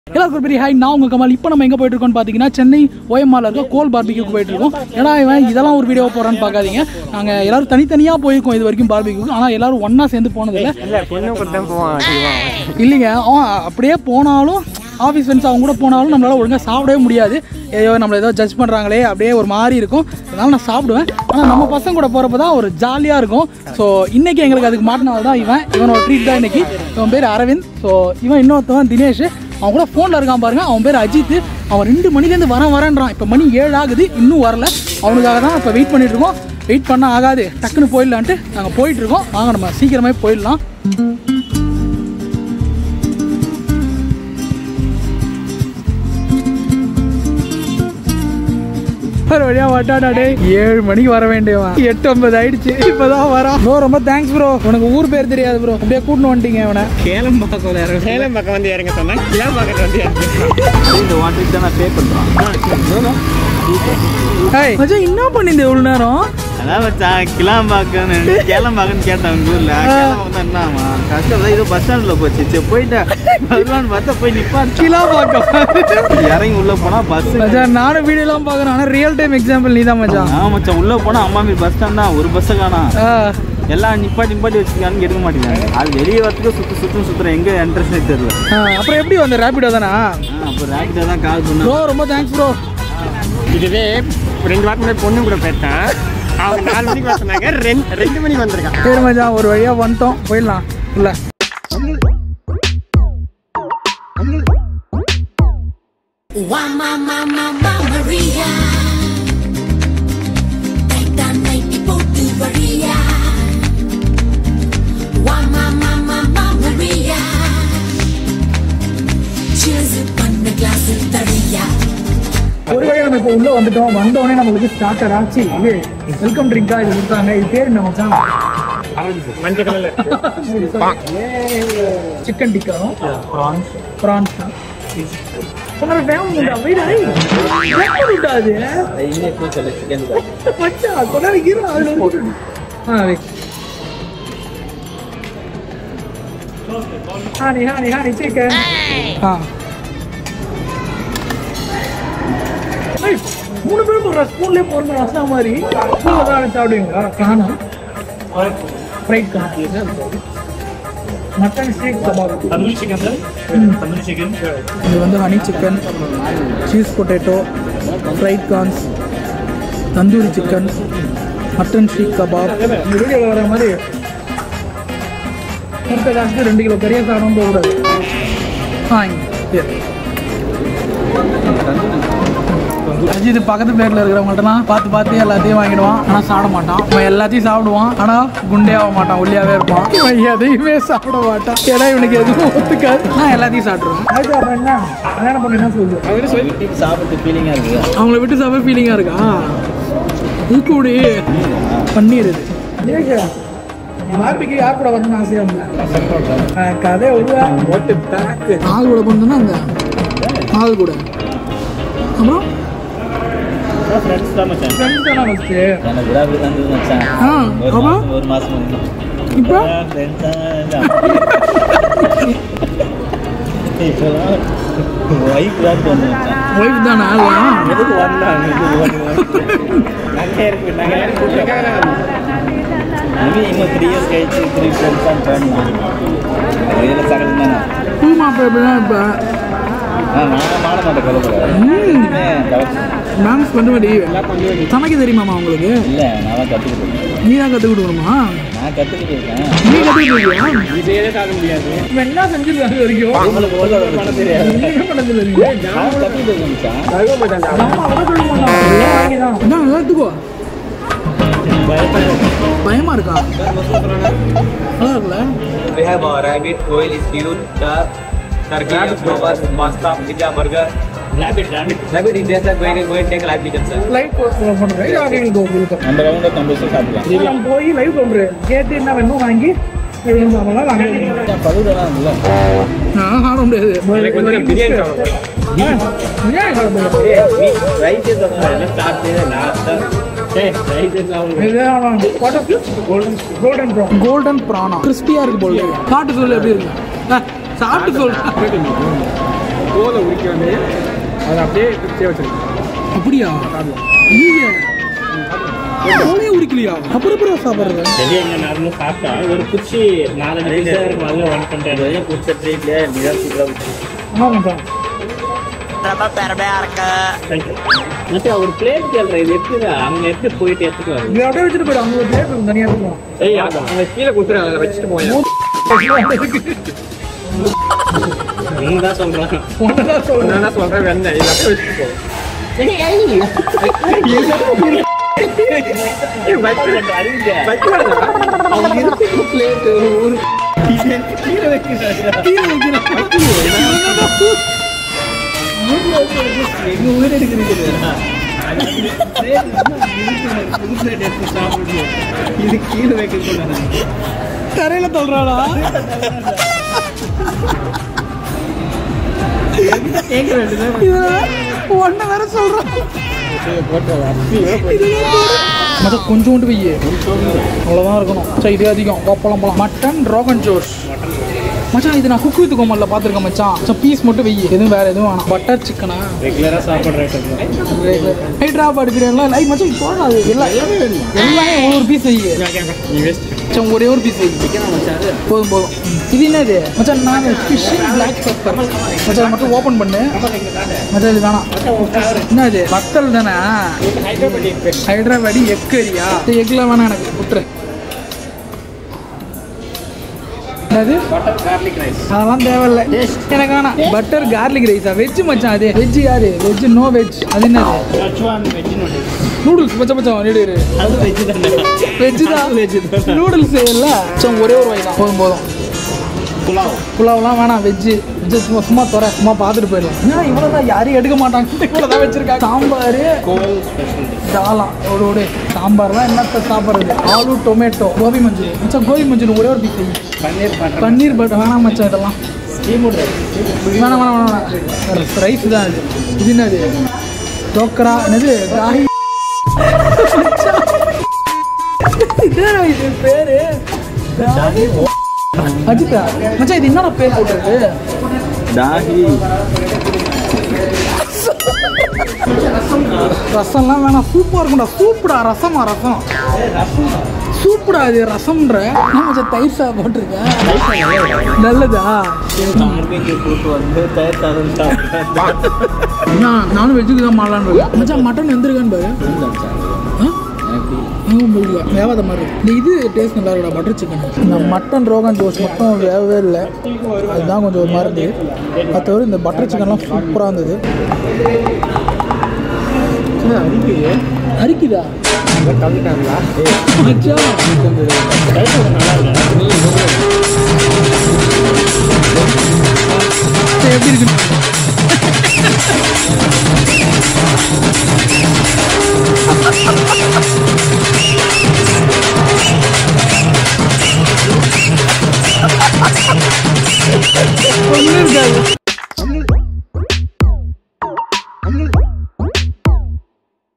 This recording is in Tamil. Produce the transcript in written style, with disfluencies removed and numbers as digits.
எல்லாருக்கும் பெரிய ஹாய். நான் உங்கள் கமல். இப்போ நம்ம எங்கே போயிட்டு இருக்கோம்னு பார்த்தீங்கன்னா சென்னை OMR இருக்க கோல் பார்பிக்யூக்கு போயிட்டு இருக்கோம். ஏன்னா இவன் இதெல்லாம் ஒரு வீடியோ போகிறான்னு பார்க்காதீங்க. நாங்கள் எல்லாரும் தனித்தனியாக போயிருக்கோம் இது வரைக்கும் பார்பிக்யூக்கு. ஆனால் எல்லாரும் ஒன்றா சேர்ந்து போனதில்லை. இல்லைங்க, அவன் அப்படியே போனாலும் ஆஃபீஸ் ஃப்ரெண்ட்ஸ் அவங்க கூட போனாலும் நம்மளால் ஒழுங்காக சாப்பிடவே முடியாது. ஏதோ நம்மளை ஏதோ ஜட்ஜ் பண்ணுறாங்களே அப்படியே ஒரு மாதிரி இருக்கும். அதனால் நான் சாப்பிடுவேன். ஆனால் நம்ம பசங்க கூட போகிறப்ப தான் ஒரு ஜாலியாக இருக்கும். ஸோ இன்றைக்கி எங்களுக்கு அதுக்கு மாட்டினது தான் இவனோட ட்ரீட் தான் இன்றைக்கி. இவன் பேர் அரவிந்த். ஸோ இவன் இன்னொருத்தவன் தினேஷ். அவன் கூட ஃபோனில் இருக்கான் பாருங்க. அவன் பேர் அஜித். அவன் 2 மணிலேருந்து வரேன்றான். இப்போ மணி 7 ஆகுது, இன்னும் வரல. அவனுக்காக தான் இப்போ வெயிட் பண்ணிட்டு இருக்கோம். வெயிட் பண்ண ஆகாது, டக்குன்னு போயிடலான்ட்டு நாங்கள் போயிட்டு இருக்கோம். வாங்க நம்ம சீக்கிரமே போயிடலாம். ஒரு வழியா வட்டாடே 7 மணிக்கு வர வேண்டியவன் 8:50 ஆயிடுச்சு. இப்பதான் வரான். ப்ரோ ரொம்ப தேங்க்ஸ் ப்ரோ. உனக்கு ஊர் பேர் தெரியாது ப்ரோ, அப்படியே கூட்டின்னு வந்துட்டீங்க. இவனை சேலம்பாக்கம் வந்து இறங்க சொன்னா கிளாம்பாக்கம் வந்து இந்த வாட்டருக்கு தான் நான் பே பண்ணுறேன். மச்சான் என்ன பண்ணிருந்த இவ்வளோ நேரம்? அதான் மச்சான் கிளாம்பாக்கன்னு கேளம்பாக்கன்னு கேட்டேன் உங்க ஊர்ல. என்னமா கஷ்டம் இது பஸ் ஸ்டாண்ட்ல போச்சு. சரி போயிட்டேன் பார்த்தா போய் நிப்பான் கிளாம்பாக்கம் இறங்கி உள்ள போனா பஸ். மச்சான் நானும் வீடியோலாம் பார்க்குறேன். ஆனால் ரியல் டைம் எக்ஸாம்பிள் நீ தான் மச்சான். மச்சான் உள்ள போனா அம்மாமி பஸ் ஸ்டாண்ட் தான், ஒரு பஸ்ஸை காணா. எல்லாம் நிப்பாட்டி வச்சுக்கான்னு எடுக்க மாட்டேங்கிறாங்க. அது வெளியே வரத்துக்கு சுற்றுறேன். எங்க என்ட்ரன்ஸ்னே தெரியல. அப்புறம் எப்படி வந்த ரேபிடோ தானா? அப்போ ரேபிடோ தான் கால் பண்ணோம். ப்ரோ ரொம்ப தேங்க்ஸ் ப்ரோ. இதுவே 2 வாரம் முன்னாடி பொண்ணு கூட போயிட்டேன். அவங்க 4 மணிக்கு வர சொன்னாங்க, 2 மணிக்கு வந்திருக்கான். சரி மச்சான் ஒரு வழியா வந்துட்டோம், போயிடலாம். இல்லை Maria night போட்டு வரியா Maria cheers பண்ண கிளாஸ் தரியா. ஒரு வழியா நம்ம இப்போ உள்ள வந்துட்டோம். வந்தோடனே நம்மளுக்கு ஸ்டார்டர் ஆச்சு. இது வெல்கம் ட்ரிங்கா இது கொடுத்தாங்க. இது பேர் என்ன மச்சான்? மஞ்சள் கலர்ல சிக்கன் டிக்கா, ப்ரான்ஸ். உன்னோட ஃபேமிலி வீடு அது மச்சான் கொண்டாடிக்கிறோம். அதில் ஹானி சிக்கன். மூணு பேரும் போடுற ஸ்பூன்லேயே போடுற ரசம் மாதிரி சாப்பிடுவீங்களா? காணும் fried corn, mutton steak kebab, tandoori chicken sir. Tandoori chicken இது வந்து honey chicken, cheese potato, fried corns, tandoori chicken, mutton steak kebab. இந்த வீடியோவில் வர மாதிரி கொடுத்த காசுக்கு 2 கிலோ கறியை சாப்பிடும் போகக்கூடாது. அஜித் பக்கத்து பிளேட்ல இருக்கிறவங்கள்ட்டலாம் பார்த்து எல்லாத்தையும் வாங்கிடுவான். ஆனால் சாப்பிட மாட்டான். அவன் எல்லாத்தையும் சாப்பிடுவான், ஆனால் குண்டே ஆக மாட்டான், ஒல்லியாவே இருப்பான். இவன் எதையுமே சாப்பிட மாட்டான். ஏன்னா இவனுக்கு எதுவும் ஒத்துக்காது. நான் எல்லாத்தையும் சாப்பிடுவேன். அதுக்கப்புறம் என்ன கல்யாணம் பண்ண என்ன சொல்லுது? சாப்பிட்டு ஃபீலிங்கா இருக்கு. அவங்கள விட்டு சாப்பிட ஃபீலிங்கா இருக்கா? ஊக்குடி பண்ணிடுது. பார்பிக்கு யார் கூட வரணும்னு ஆசையா இருந்தேன். கதை ஆள் கூட பண்ணா அந்த ஆள் கூட. அப்புறம் ஃப்ரெண்ட்ஸ் தான் மச்சான். ஃப்ரெண்ட்ஸ் தானா ஃபர்ஸ்ட்? எனக்கு கூட அப்படி தான் இருந்தது மச்சான். ஒரு மாசம் இப்போ ஃப்ரெண்ட்ஸ் தான். இப்போலாம் ஒய்ஃப் தான் தோணுது மச்சான். ஒய்ஃப் தானா? எதுக்கு வந்தாங்க? மேபி இன்னும் 3 இயர்ஸ் கழிச்சு 3 ஃப்ரெண்ட்ஸ் தான் தோணும். அது இதில் சகஜம் தானே. பூமாப்பா எப்படிதான் இப்போ நான் மாட மாட்டேன் கலப்புறேன். டான்ஸ் பண்ணுவடி சமைக்க தெரியுமாமா உங்களுக்கு? இல்லை நான் தான் கற்றுக்கிட்டு. நீ தான் கற்றுக் கொடுக்கணுமா? நான் கற்றுக்கிட்டு இருக்கேன். நீ கற்றுக்கிட்டு இருக்கியா? விஜயே சாப்பிட முடியாது. இப்போ என்ன செஞ்சிருக்காங்க இது வரைக்கும்? உங்களுக்கு பண்ண தெரியாது. என்ன பண்ணதில்லை நீங்கள்? நான் கற்றுக்கிட்டு இருக்கேன். என்ன எல்லாத்துக்கோ பயமா இருக்கா? நல்லா இருக்குல்ல? We have rabbit, quail, stew, duck, turkey, flowers, pasta, pizza, burger. Rabbit is just like going take live chicken, sir. Live பண்ணுறேன். யாரையும் கோவிலுக்கு அந்த ரவுண்டை கம்பல்சரி சாப்பிடலாம். நம்ம போய் லைவ் பண்ணுறேன். கேட்டு என்ன வேணும் வாங்கி சாப்பிடலாம். பழுதெல்லாம் இல்லை. நான் சாப்பிட முடியாது. பிரியாணி சாப்பிடுவோம். பிரியாணி சாப்பிட முடியாது. ரைஸ் எல்லாம் சாப்பிட்டு லாஸ்ட்டாக கோல்டன் பிரானா கிறிஸ்பியா இருக்கு போல. சாப்பிட்டு சொல்லு எப்படி இருக்கு? சாப்பிட்டு சொல்லு. தோலை உரிக்க வந்து அதை அப்படியே பிடிச்சே வச்சிருக்கேன். அப்படியா? நீங்க தோலே உரிக்கலையா? அப்புறம் சாப்பிட்றது வெளியே நார்மலாக சாப்பிட்டா ஒரு குச்சி 4 பீஸாக இருக்கும். அதில் 1 கண்டெய்னர் குச்சி ட்ரீட்லேயே நீதான் சூப்பராக ஆமாம். மற்ற ஒரு பிளேட் கேள்றேன். இது எப்படி அங்கே எப்படி போயிட்டு எடுத்துட்டு வரும்? இது அப்படியே வச்சுட்டு போய்டும். அங்கே ஒரு பிளேட் இருக்கும் தனியாக இருக்கும். ஏய் அவங்க கீழே கொடுத்துரு, அதை வச்சுட்டு போய் நீ தான் சொல்கிறேன். நான் சொல்கிறேன் வெண்ணெய் இதை அப்படியே வச்சுட்டு போ. இது கீழே வைக்க கரையில சொல்றாடா. ஒன்ன வேற சொல்றான். கொஞ்சோண்டு வையே, அவ்வளோதான் இருக்கணும். சரி இது அதிகம். போலாம் மட்டன் ரோகன் ஜோஷ் மச்சான். இது நான் குக் வித் கோமல்ல பார்த்துருக்கேன் மச்சான். பீஸ் மட்டும் வெய்யி, எதுவும் வேற எதுவும் வேணாம். பட்டர் சிக்கனா ரெகுலராக சாப்பிட்ற ஹைட்ராப் அடிக்கிறேன்ல லைக் மச்சான். போடாது எல்லாமே ஒரு பீஸ் வெய்யி. மச்சான் ஒரே ஒரு பீஸ் வெய்யி போதும். இது என்னது மச்சான்? நான் ஃபிஷ் பிளாக் பெப்பர் மச்சான் மட்டும் ஓப்பன் பண்ணு மச்சான். இது வேணாம். என்ன இது வத்தல் தானே? ஹைதராபாடி எக் கறியா? எக்ல வேணாம் எனக்கு விட்டுரு. என்னது பட்டர் கார்லிக் ரைஸ்? அதெல்லாம் தேவையில்லை எனக்கு வேணாம். பட்டர் கார்லிக் ரைஸா? வெஜ் மச்சான். அது வெஜ் யாரு? Veg no veg. அது என்னது? வெஜ் நூடுல்ஸ் மச்சான் நீடு. அது வெஜ் தானே? வெஜ் தான். நூடுல்ஸ் இல்லை ஒரே ஒரு வாய் தான். போதும். புலாவெலாம் வேணாம். வெஜ்ஜு சும்மா துறை சும்மா பார்த்துட்டு போயிடலாம். ஏன்னா இவ்வளோ தான் யாரையும் எடுக்க மாட்டாங்க. இவ்வளோ தான் வச்சிருக்காங்க. சாம்பார் தாலாம் ஓடு. சாம்பார்லாம் என்னத்த சாப்பிட்றது? ஆலு டொமேட்டோ கோபி மஞ்சூரி மச்சான். கோபி மஞ்சூரி ஒரே ஒரு பீஸ். பன்னீர் பட்டர் வேணாம் மச்சான். இதெல்லாம் வேணாம். ரைஸ் தான் அது. இது என்னது? டோக்கரா என்னது? ராகி இது பேரு அஜிதா மச்சான். இது என்னடா பேர் போட்டிருக்கு? தாஹி. ரசம்லாம் வேணாம். சூப்பராக இருக்கும்டா. சூப்புடா. ரசமா? ரசம் சூப்புடா. இது ரசம்ன்ற மச்சான். தயிர் சாதம் போட்டிருக்கேன். நல்லதா? போட்டு வந்து தயிர் சாதம் சாப்பிட்டேன். நானும் வெஜ்ஜுக்கு தான் மாடலான்னு இருக்கேன் மச்சான். மட்டன் வந்துருக்கான்னு பாரு. வேவாத மாதிரி இருக்கு. இந்த இது டேஸ்ட் நல்லா இருக்குடா. Butter chicken. இந்த மட்டன் ரோகன் ஜோஷ் மட்டும் வேகவே இல்லை. அதுதான் கொஞ்சம் ஒரு மாதிரி இருந்தது. மற்றவரை இந்த பட்டர் சிக்கன்லாம் சூப்பராக இருந்தது. அரிக்குதா எப்படி இருக்கு? ஒன்றும் இருக்காது.